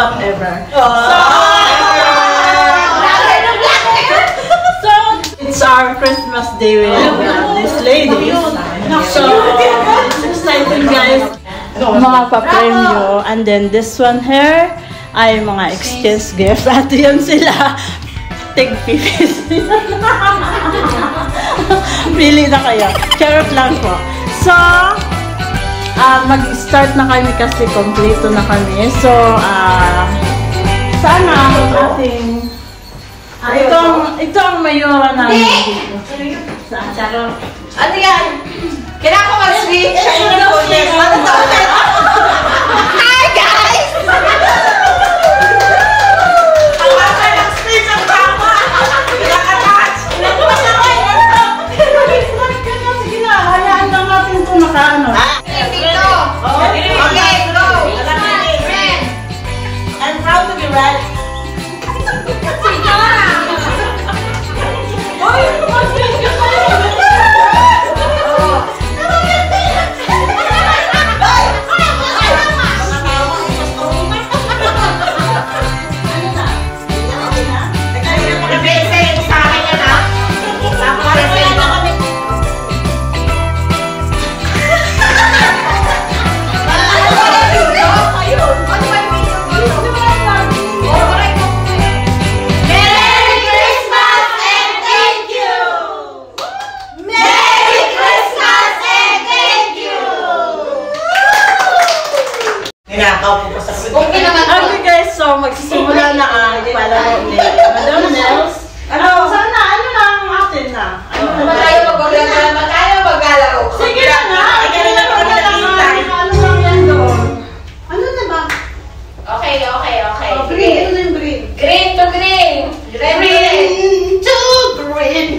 whatever. So it's our Christmas day with this lady. So it's exciting, guys. Mga pa-premyo. And then this one here ay mga exchange gifts. At yun sila. Tig pipis. Pili na kayo. Charot lang po. So, mag-start na kami kasi kompleto na kami. So, sana ang ating ito ang mayora namin dito. Charot. Ano yan? Kailangan ko mag-speech? Hi, guys! Ang baka ng speech ang tama! Nakatouch! Sige na, hayaan lang natin ito nakaano. Dito! Okay, go! I'm proud to be red. Okay guys, so magsisimula na ang palaro ni Madam Nels. Saan na? Ano na ang atin na? Tayo maglalaro. Sige na nga! Ano lang yan doon? Ano na ba? Okay. Green. Ano yung green? Green to green. Green to green.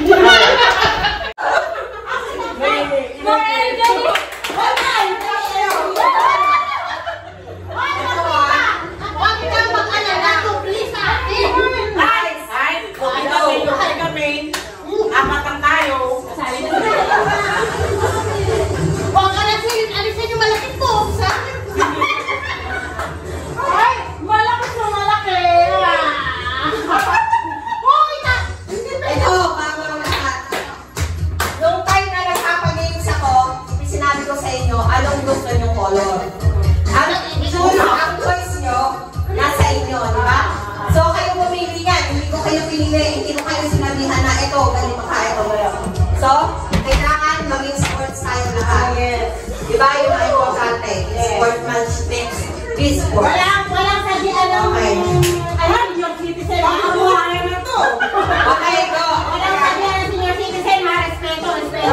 So, kailangan maging sports tayo lahat. Diba yung mga importante? Sportsmanship. Peace sport. Walang sabihan ng... Okay. Alam, yung citizen. Makakuhain na to. Okay, go. Walang sabihan ng senior citizen. Respeto.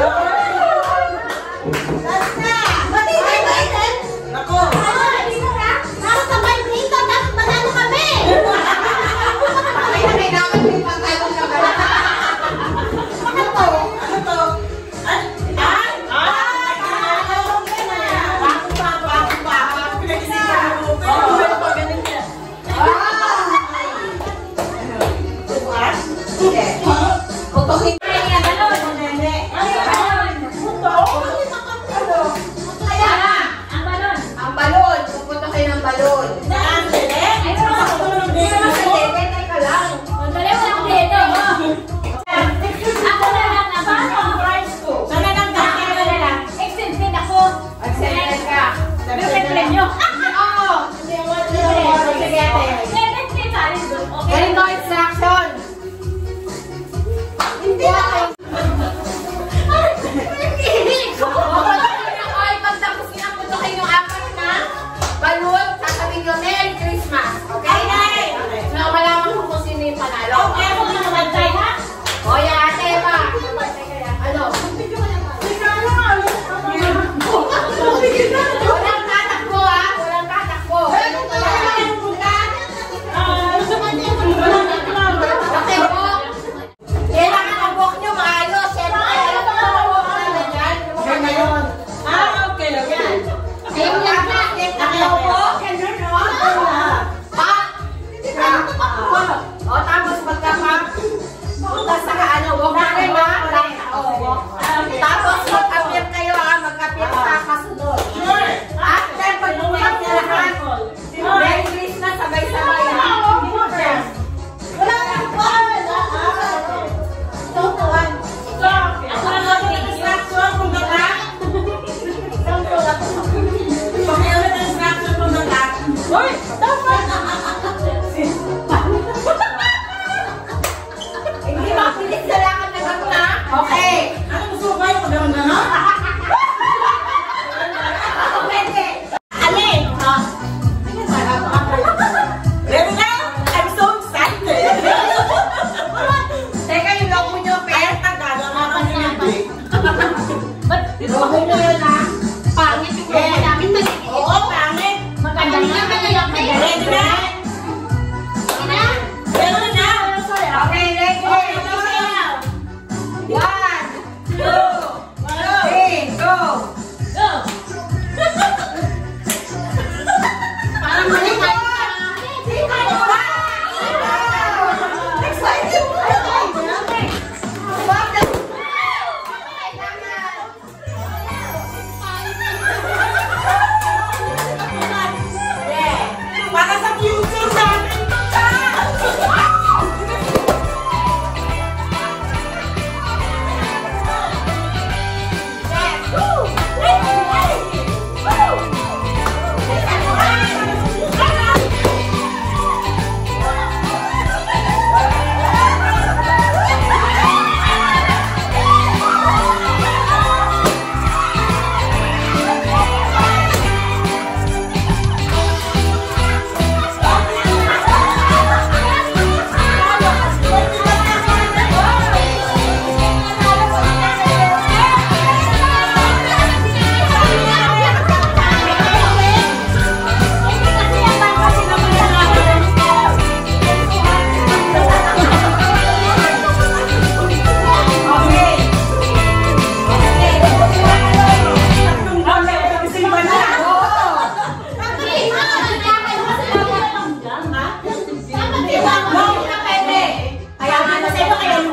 Basta. Matibay ba ito? Nako. Dito na. Nakasabay dito. Tapos manalo kami. Kailangan may pagkakot na ba? Ano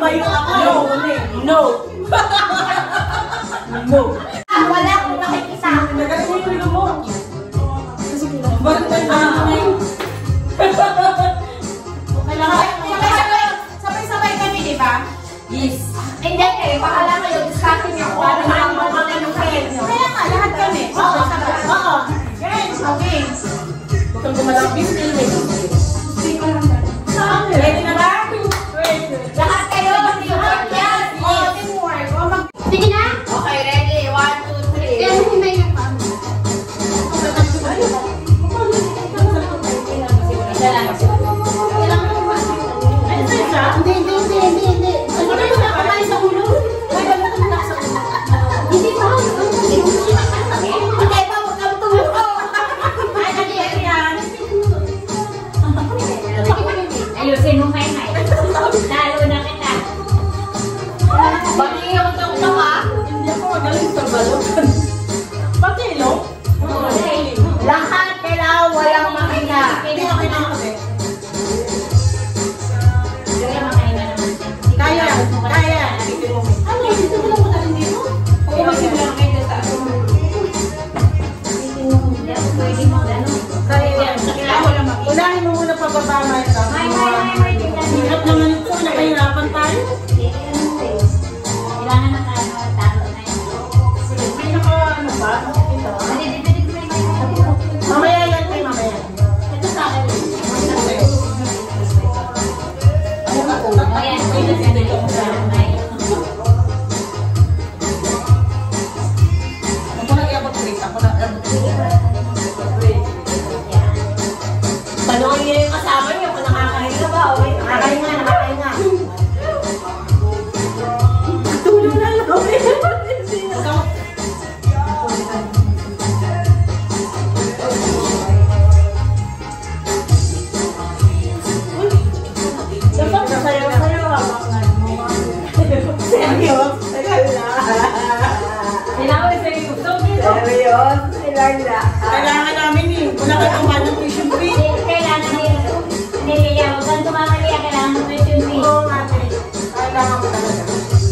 tumayo ako. No. No. Wala akong makikita. Nagaling mo. Sabay-sabay kami, di ba? Yes. Hindi kayo, bahala kayo. Discussion niyo para makakamakan yung premyo. Kaya nga, lahat kami. Oo, sabay. Oo. Guys, okay. Bukang gumalapin, Ready na ba? Lahat kayo, teamwork yan. Oo, teamwork. Sige na. Okay, ready. 1, 2, 3. Kaya mo himay ng mama. Hindi. Ano na yung nakakain sa ulo? May balat na sa ulo. Hindi pa. Hindi pa, huwag kang tumuko. Ay, hindi yan. Ayusin mo kay May. Lalo na kita. Bakit yung tong-tong ha? Hindi ako magaling sa balot. Pati, no? Lahat kailangan walang makina. Hindi ako kinakasi. Kaya. Ano? Dito mo lang mo tayo dito? Oo, magsimula kayo dito sa ako. Pwede mo gano'n. Kaya wala makina. Unahin mo muna pababa ito. Hirap naman ito. Nakahirapan tayo. Kailangan na talo na yun. May ano ba? Ito. Mamaya yan kayo, mamaya. Ito sa akin. Ayan, Ako nag-iabot break. Ako nag-iabot break. tanongin niyo yung kasama niyo kung nakakahinga ba o nakakahinga. Tulong na lang. Dapat sasayaw-sayaw Seryo? Kailangan sa iyo. Kailangan namin eh. Wala kayo kumain ng tuition fee. Kailangan niliya. Huwag kang tumamaliya. Kailangan mo tuition fee. Oo nga eh. Kailangan mo talaga.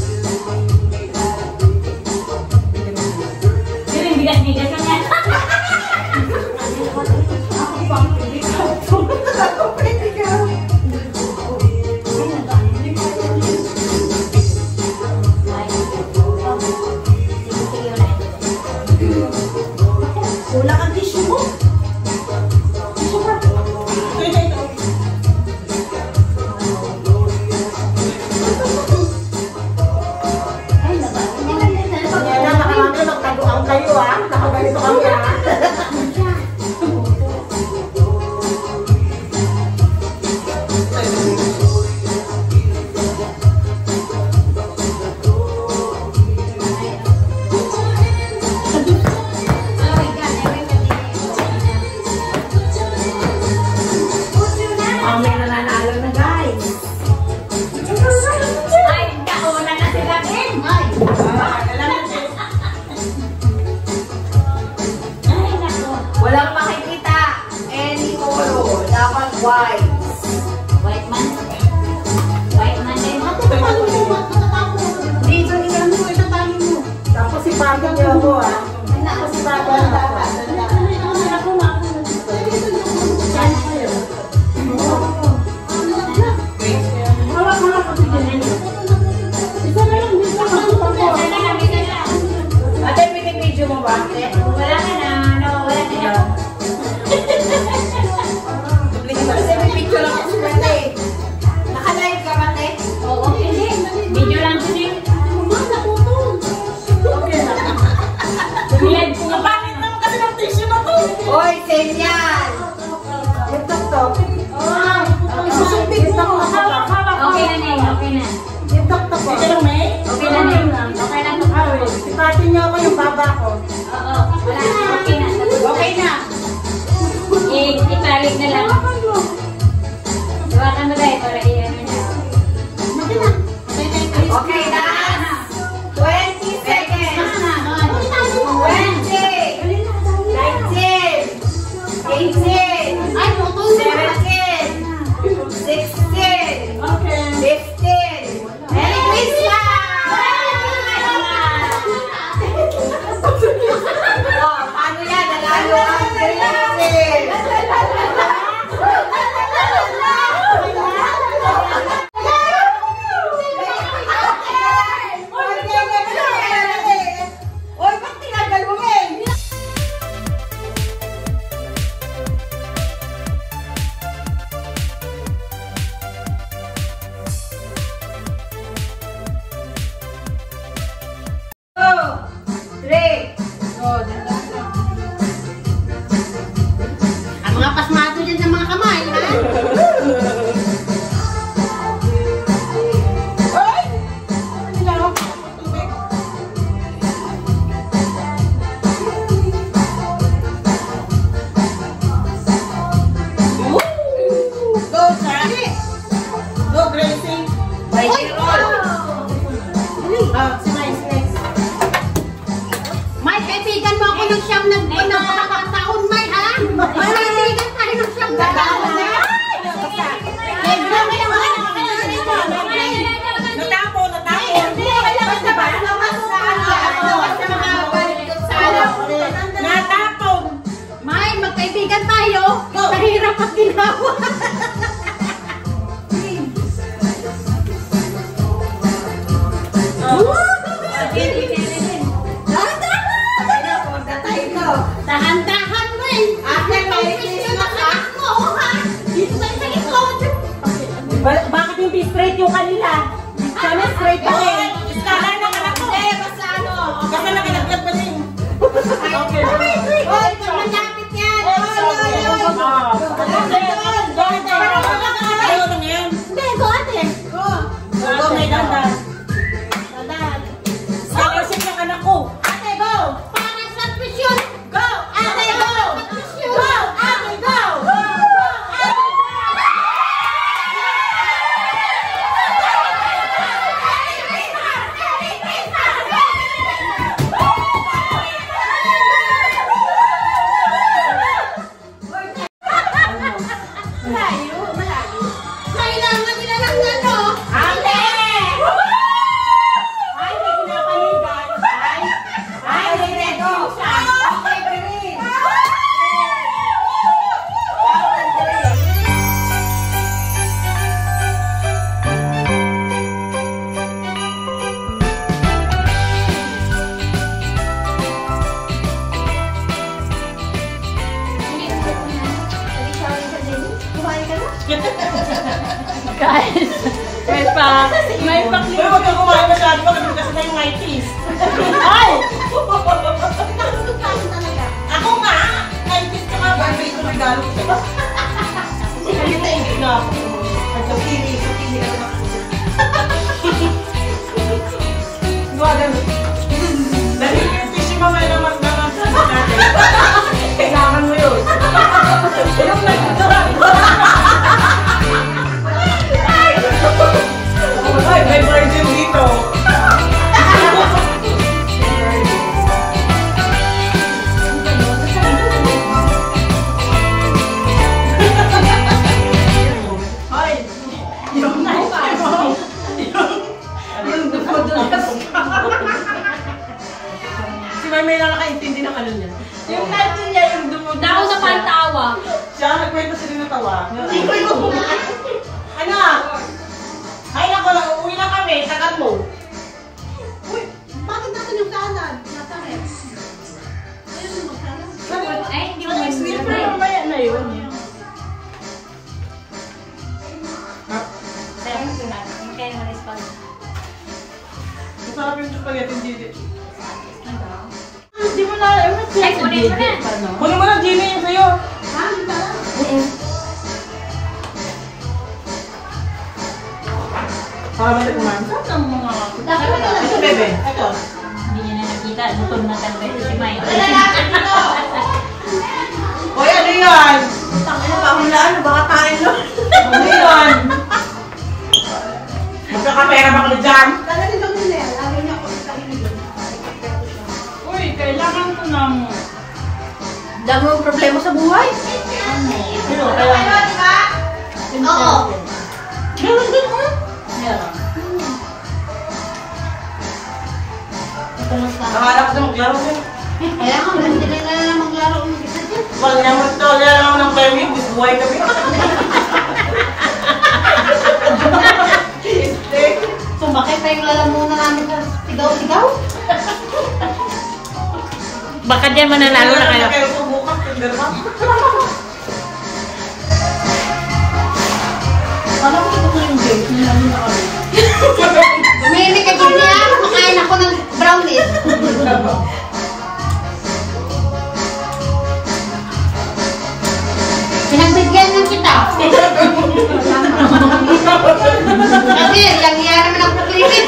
Yun yung bigas-bigas na yan. Wala kang tissue mo. Tissue ka. Ito. Kaya na, makamami, magtaguan kayo ah. Nakaganito kami ah. May nananalo na guys. Ay, kauna na sila din. Ay, nako. Walang makikita. Any color. Dapat white. White man? White man din. Dito, ilan mo, itatali mo. Tapos si Papa niyo ako ah. Tapos si Papa niyo ako. Ate, pinipidyo mo ba? Wala ka na. Wala ka na. Kasi may picture lang ako sa eh. Naka-live ka ba, te? Oo, hindi. Video lang ko din. Okay na. Live ko nga. Bakit naman kasi ng tissue na to? Oy, senyal! Yung tok-tok. Isusumpit mo. Okay na, Neng. Okay na. Yung tok-tok ko. Ito may? Okay na, Neng. Okay na. Si Pati niyo ako yung baba ko. Oo. Wala. Okay na. Okay na. Ibalik na lang. Iwakan mo dahil para iyan na. Okay na. 20 seconds. 20. 19. 18. 17. 16. Okay. 15. And dapat ginawa. Dahan-dahan mo eh. Ate, may Christmas ha? Oo ha. Dito tayo sa likod. Bakit hindi straight yung kanila? Sana straight pa eh. Istalan ng anak ko. Basta ano. Basta nakalaglag pa din. Okay. Hoy, malapit yan. Hindi, go ate. Go, may dandan. Scholarship ng anak ko. Ate, go. Para sa tuition. Go. Ate, go. Go. Ate, go. Go. Ate, go. Kailangan nila ng ano? Ate! Ay, may kinapanigan. Ay, may rego. Okay, Green. Guys, may Uy, huwag kang kumain masyado. Kasi na yung mighties. Ay! Ako nga! Mighties ka nga. Barbie ko regalo ko sa'yo. Kasi taigit na ako. At sukili ka naman. Guwagan. Dahil yung fishy mamaya na mas naman sa natin. Kailangan mo yun. Yung nagtuturan. Ay, may virgin dito. Ay, yung dumodulas. Si May lang nakaintindi ng ano niya. Yung natin niya yung dumodulas. Ako sa pantawa. Siya, nagkwento sila ng tawa. Anak! Ay, nako, uuwi na kami. Tagal mo. Uy, bakit natin yung kanan? Nataret. Ayun yung magkanan. Ay, hindi mo Siyempre, mamaya na yun. Masarap yung spaghetti, Gini. Hindi mo na, Ay, kunin mo na. Kunin mo na, Gini, yung sa'yo. Ha? Hindi ba? Para ba kumain? Saan ang mga... Dapat mo na. Ito, bebe. Ito. Hindi niya na nakita. Gutom na talaga ito si Mike. Hoy, ano yan? Tangina ba? Hulaan, baka kain mo. Ano yan? Magkakapera ba ka dyan? Talaga nito nila. Lagi niya ako sa kanila. Uy, kailangan ko ng... Dami mong problema sa buhay. Pero, kailangan... Oo. Meron din mo? Meron. Nakaharap na maglaro din. Kaya nga, hindi na maglaro ng isa dyan. Wag niya mo ito. Wala lang ng premyo. Buhay kami. Sumakit pa yung lalamunan namin sa sigaw-sigaw. Baka dyan mananalo na kayo. Kayo po bukas. Tignan mo. Alam mo ito ko yung game. Nilalo na kami. Umimik ka din niya. Makain ako ng brownies. Pinagbigyan ng kita. Kasi yang-iya naman ang paglimit.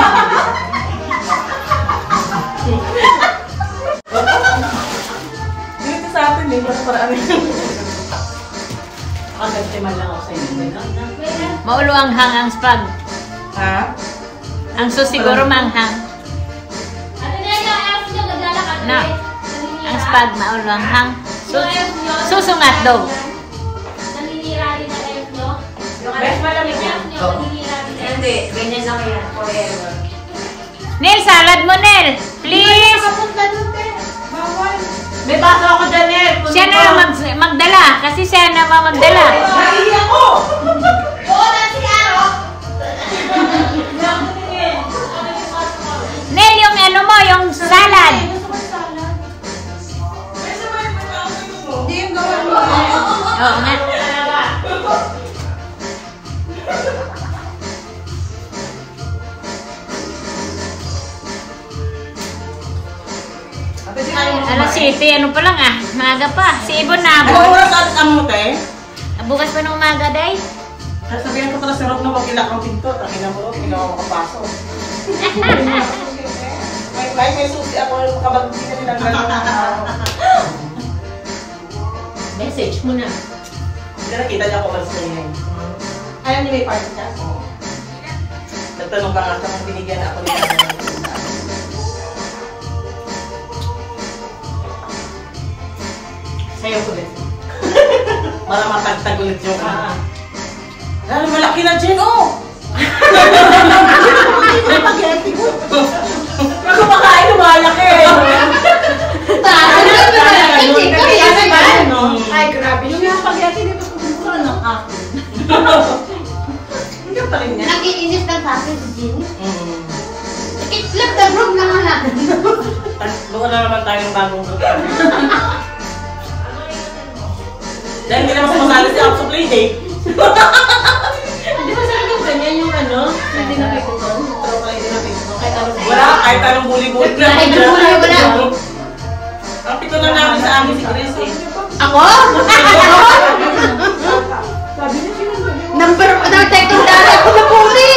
Dito sa atin eh. Para ano yun. Kagantiman lang ako sa inyo. Maulo ang hang ang spag. Ha? Ang sus siguro manghang. Ano na yung ayos nyo? Naglalakad Na. Ang spag maulo ang hang. Susungat daw. Naninira rin ang ayos nyo? Best malamig yan. Naninira rin. Hindi. Ganyan lang yan. Forever. Nel, salad mo, Nel! Please! Kapunta doon, te. Bawal. May baso ako dyan eh. Siya na magdala. Kasi siya na magdala. Ay, ako! Oo, nasi Aro. Nel, yung ano mo, yung salad. Hindi yung gawin mo. Oo nga. Alas 7, ano pa lang ah. Maaga pa. Si Ibon na. Ano oras at ang te? Bukas pa ng umaga, day. Sabihan ko pala si Rob na wag ilak ang pinto. Takin na mo, hindi na ako makapasok. May susi ako kapag hindi na nilang gano'n. Message mo na. Hindi nakita niya ako kasi ngayon. Ayaw niya may party ka? Oo. Nagtanong ka nga sa binigyan ako niya. Sayaw ko din. Para matagtag ulit yung lalo malaki na dyan, oh! Spaghetti ko. Pero kumakain, lumalaki! Ay, grabe. Yung spaghetti, di ba kumukura ng akin? Hindi pa rin niya. Nakiinis ng sausage, Jean. Itlog na bro na nga. Doon na naman tayong bagong lugar. Dahil hindi naman sumasali si Apso Playdate. Di ba sa akin ganyan yung ano? Hindi na pikuton? Pero pala hindi na pikuton. Wala, kahit anong buli-buli na. Kahit anong buli-buli na. Ang pito na namin sa amin si Chris eh. Ako? Number 1 ako na puli.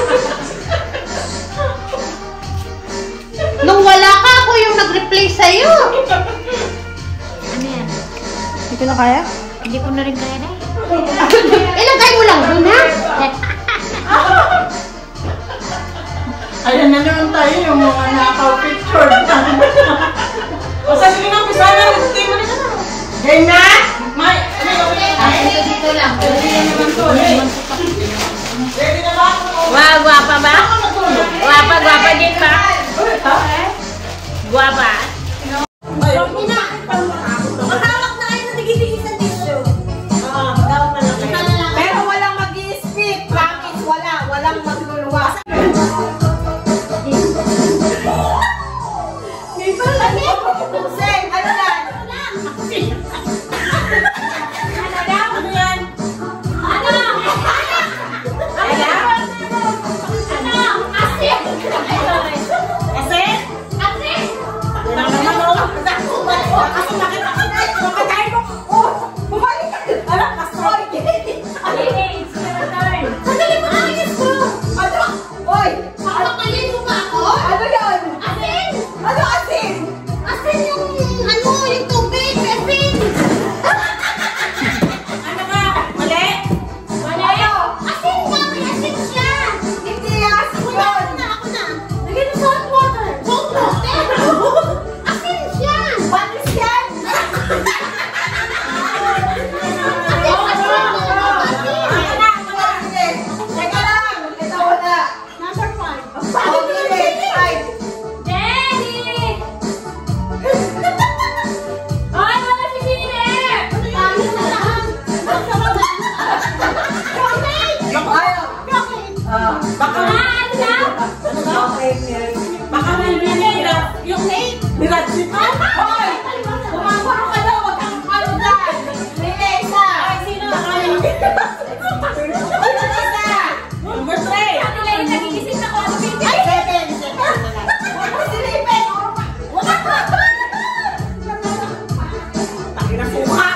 Nung wala ka, ako yung nag-replace sa'yo. Ano yan? Hindi ko na kaya? Hindi ko na rin kaya, day. Ilagay mo lang doon, ha? Ayan na naman tayo yung mga nakaw-picture. O sa sige nga, pisa na, nag-stay mo na ka na. Game na? May, okay. Dito lang. Ready na ba? Wow, guwapa ba? Guwapa din ba? Guwapa. Mahawak na kayo sa tigil-tigil sa tissue. Pero walang mag-i-split. Promise, wala. Walang magluluwas. May pala niya. Sen, ano yan? Ano yan? Ano? Asin! Kasi? Asin! Ano naman o? Kasi nakita ko na. Makakain mo. Oh, bumalik ka. Ano? Pastor. Sandali mo na ayos ko. Ano? Oy! Papakalin mo ba ako? Ano yan? Asin! Ano asin? Asin yung ano, yung tubig. Asin! Ano ka? Mali? Ano? Asin ka! May asin siya! Hindi asin yun! Ako na! Lagyan ng salt water! Salt water! Asin siya! Panis yan! Teka lang! Ito wala! Number 5! Daddy! Ay, wala si Sine! Panis na lang! Baka baka may binira. Yung binira dito. Hoy! Kumamuro ka daw! Huwag kang ano dyan! Melissa! Ay, sino? Melissa! Number 3. Ano lang yung nagigising na ko? Ano ba? Ay, 7! Silipin! Taki na suka.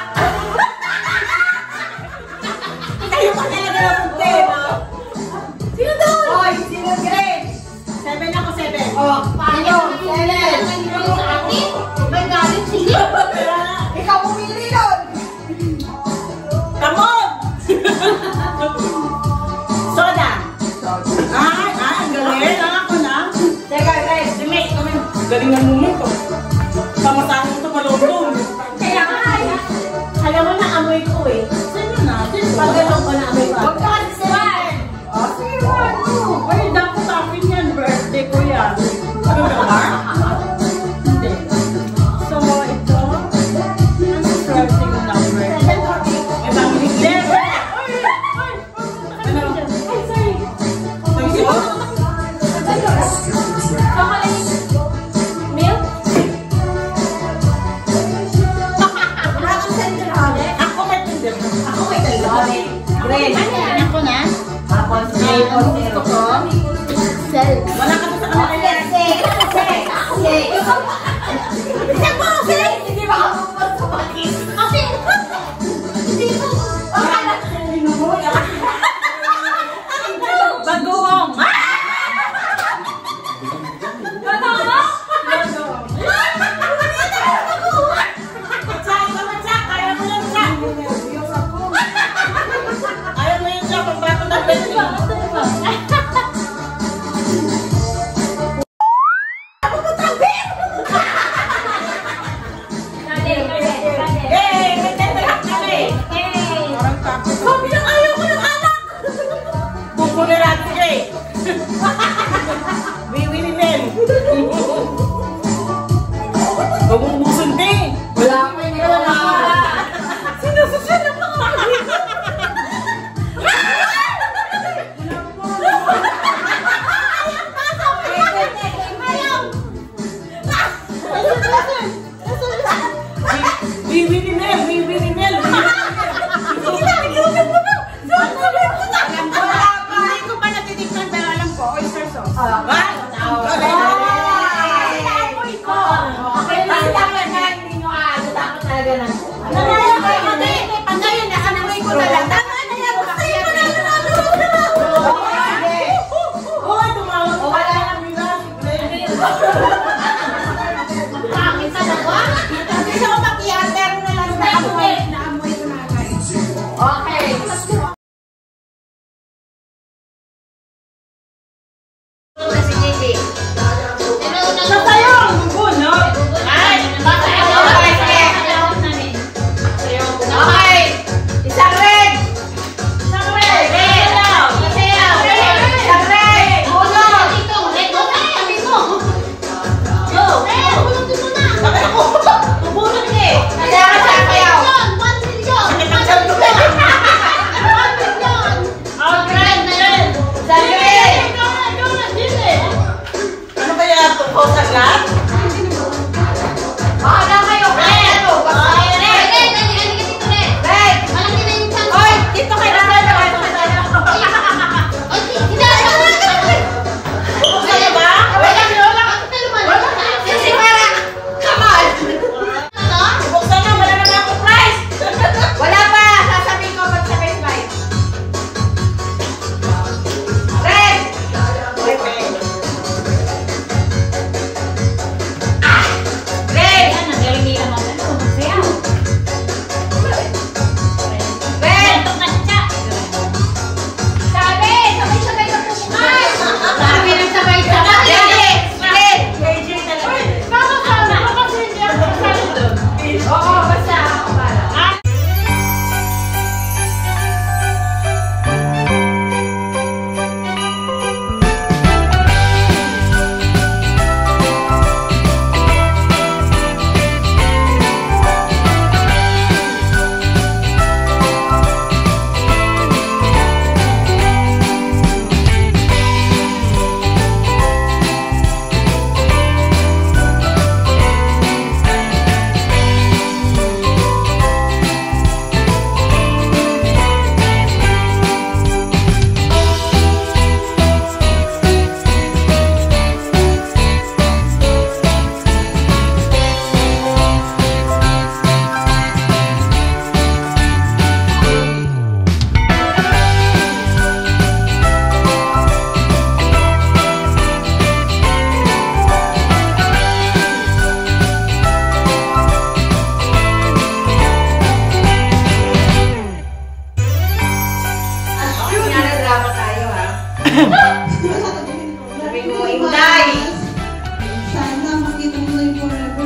Kayo pa talaga na punte, no? Sino doon? Hoy, sino grade? 7 ako, 7. Oh, paano? 7! Sa akin? May galit sila! Ikaw pumili doon! Come on! Soda. Ay, ang galing. Ako na. Teka, guys. Si May, kami. Galing ng mumun ko. Pamasahin ito malulong. Kaya nga, Alam mo na amoy ko eh. Saan yun natin? Pag gano'n ko na amoy ko. huwag ka kasi silipin! Ah, si Juan. Ay, dapat sa akin yan. Birthday ko yan. Ano ka ba? Hindi. So, ito. Gusto ko. Wala ka sa kanila. Hindi ba ako sa patis? Asin! Hindi mo! Bagoong! Ayaw mo yun siya pag bago na Gumumusun din! Wala ko yung Sinususun na po! Wiwi ni Mel! Wiwi ni Mel! Hindi ko pa natitikman pero alam ko, oyster sauce. Sabi ko, Inday! Sana makita mo na yung forever.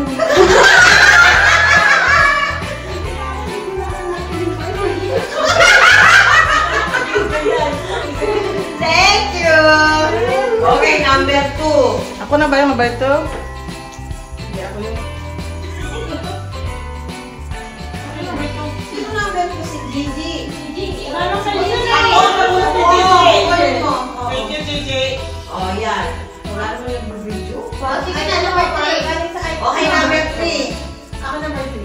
Thank you! Okay, number 2. Ako na ba yung number 2? Hindi ako yung... Sino number 2? Si Gigi. Ano sa Gigi? Thank you, Gigi. Oh, yan. Wala naman yung video. Sige na, number 3. Okay, number 3. Ako number 3.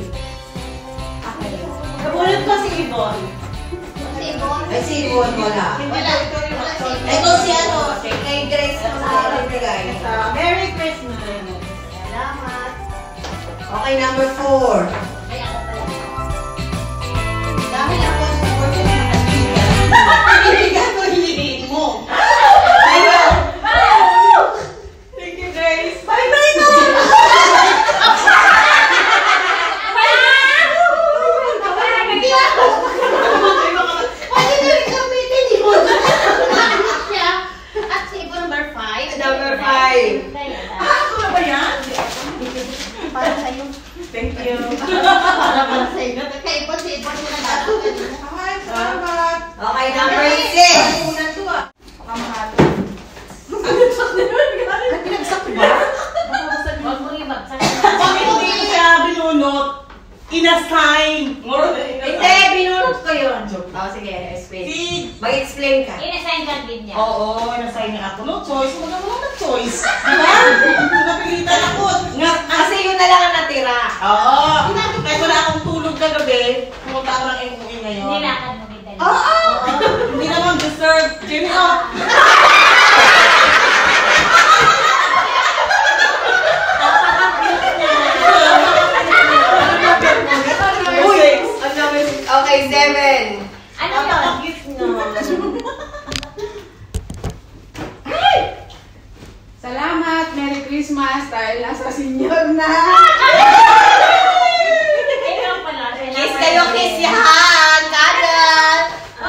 Nabulot ko si Ibon. Ay, si Ibon, wala. Wala. Ito si ano, kay Grace na nagbigay. Merry Christmas! Salamat. Okay, number 4. Dahil ako ang support sa mga kaibigan. Kaibigan mo, hinihiin mo. Ayun! Thank you, Grace. Bye-bye na! Pwede na rin gamitin yun. At si number 5. Number 5. Ako na ba yan? Para sa'yo. Thank you. Para sa'yo. Kakaipon-ipon mo na dapat. Okay, salamat. Okay, number 6. Una to ah. Pinagsak ba? Huwag mong ibagsak. Bakit hindi siya binunot? Inassign! Hindi, binunod ko yun. Oh, sige, explain. Mag-explain ka. Inassign ka din niya. Oo, inassign niya ako. No choice. Wala na choice. Diba? Napilitan ako. Kasi yun na lang ang natira. Oo. Kahit wala akong tulog kagabi, pumunta ako ng MUA ngayon. Nilakad mo din dali. Oo! Hindi naman deserve. Jimmy, oh! Okay, 7. Ano yun? Gift na. Salamat! Merry Christmas! Dahil nasa senior na! Ikaw pala. Kiss kayo, kiss yan! Kagat!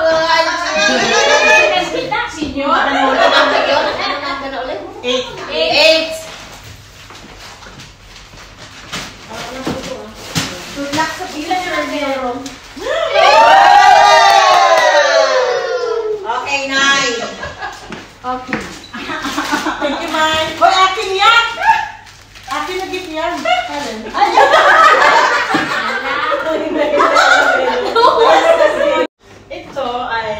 Kiss kita. Senior? Ano number na ulit? 8. Good luck sa pila niyo. Okay, 9. Okay. Thank you, Mike. Hoy, akin yan! Akin na gift yan. Ito ay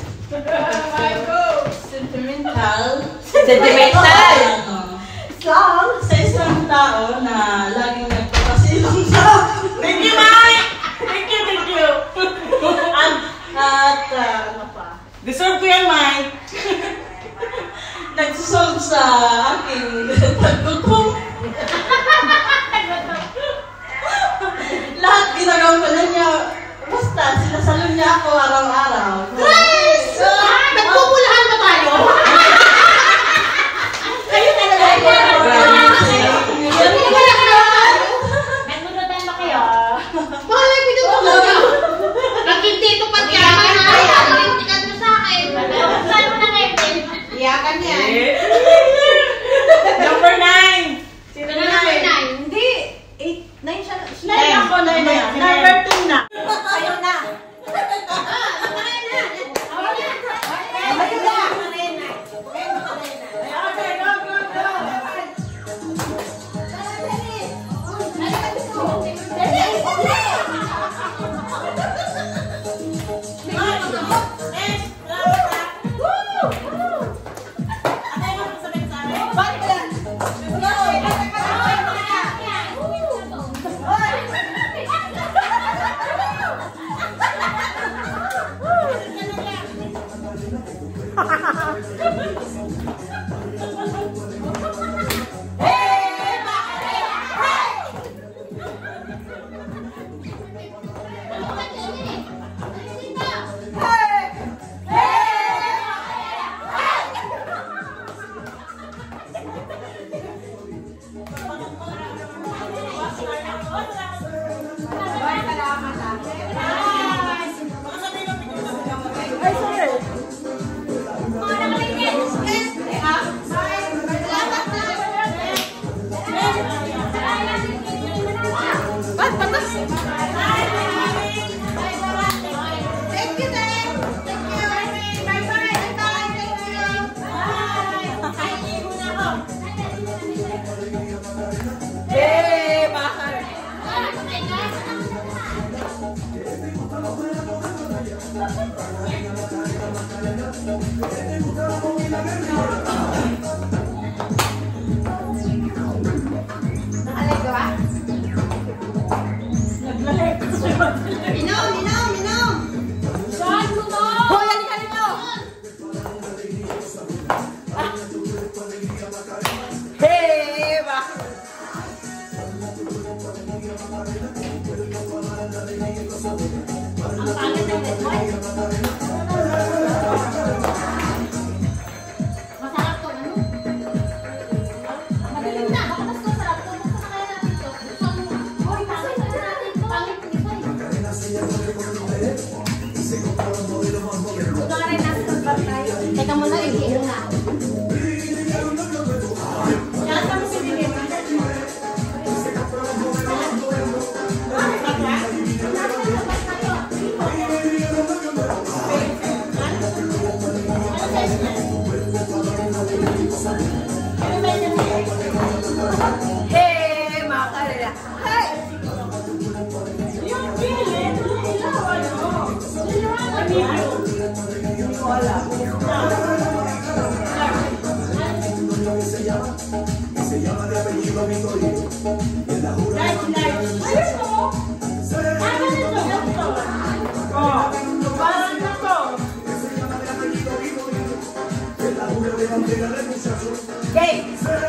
sentimental. Sentimental. Song sa isang tao na laging nagpapasilong sa... Thank you, Mike! Thank you, thank you! At ano pa? Deserve ko yan, Mike! Nagsusolve sa aking tagutong. Lahat ginagawa ko na niya. Basta, sinasalo niya ako araw-araw. Nagpupulahan ba tayo? Kayo talaga yun. Nagnunutan ba kayo? Malay, pinutulog ka. Nagkintito pa kaya ka na. Nagkintito mo sa akin. Saan mo na ngayon din? Iyakan yan. Number 9. Sino Ano na number 9? 9? Hindi. 8, 9 siya. 9 ako na yan. Number 10 na. Ayaw na. Inom! Saan mo to? Hoy, halika nito! Hey, mga kalala. Hey! Yung feeling, ilaw, ano? Wala. Ayun mo! Ano nito? Oh, parang na to. Okay.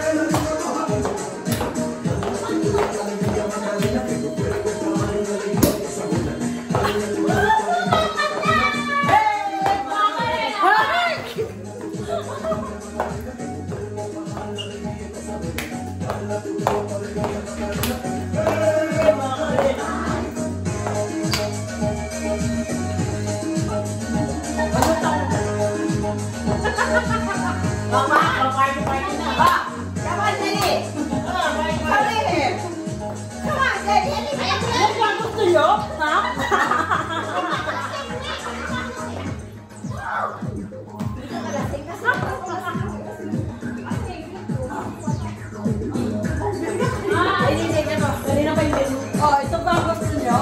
Oh, ito ba gusto nyo?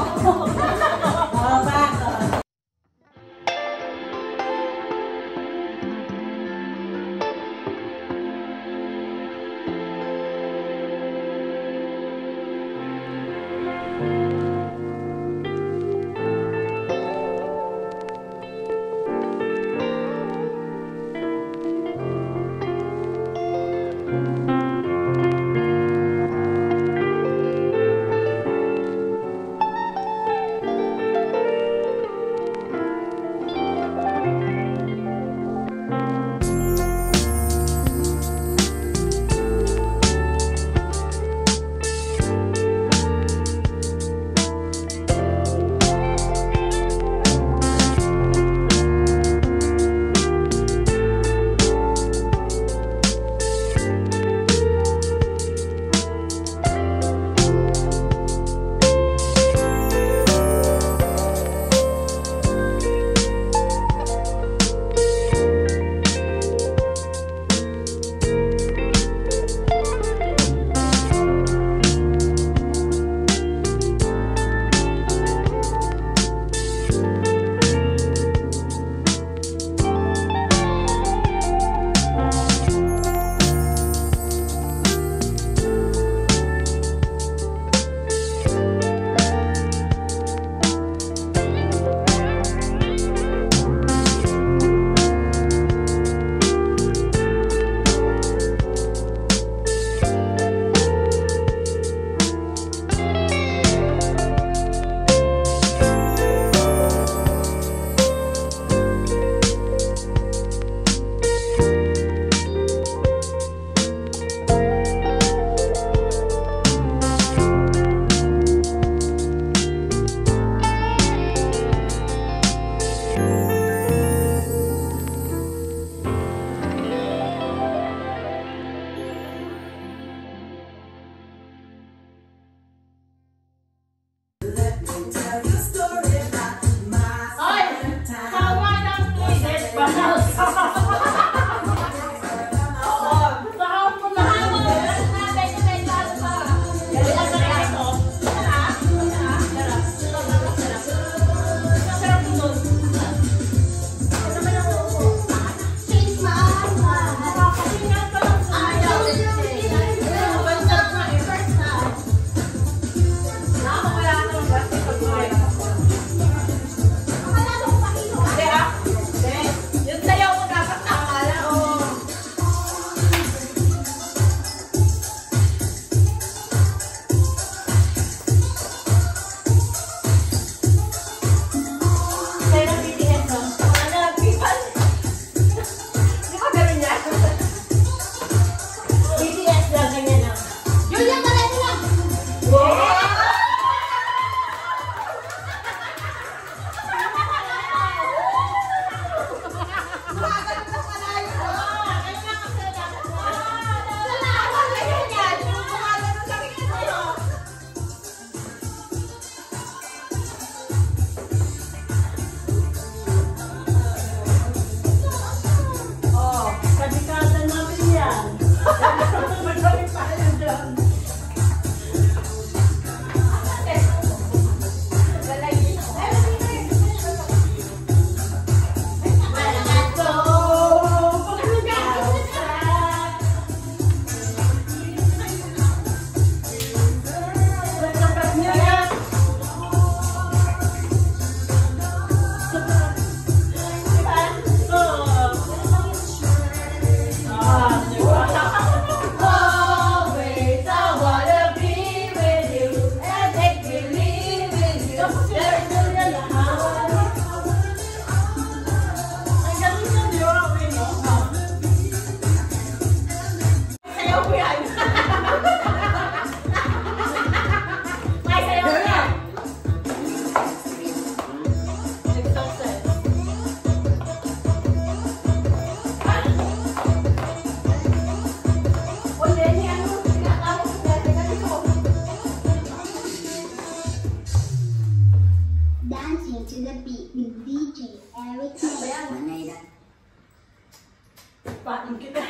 papain kita.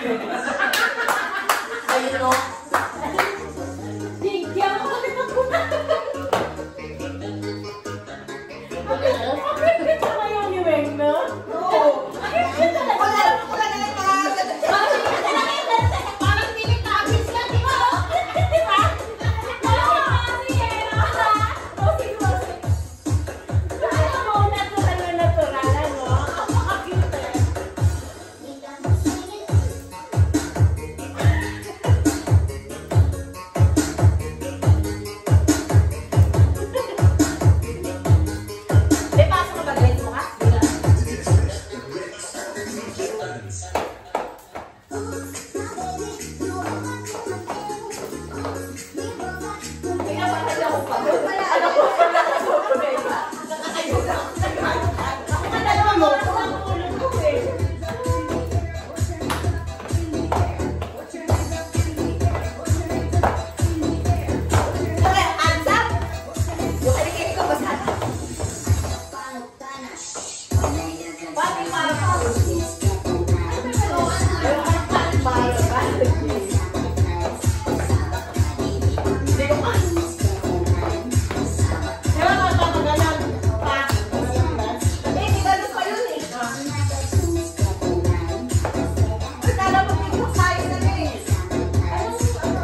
Ayun o. Bigyan mo kami pagkunan. Bakit kita ngayon ni Weng, no? Oo. Wala na Parang pinitapis ka, di ba? Di ba? Natural, ano? Napaka-cute eh.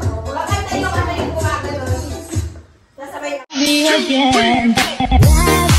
again.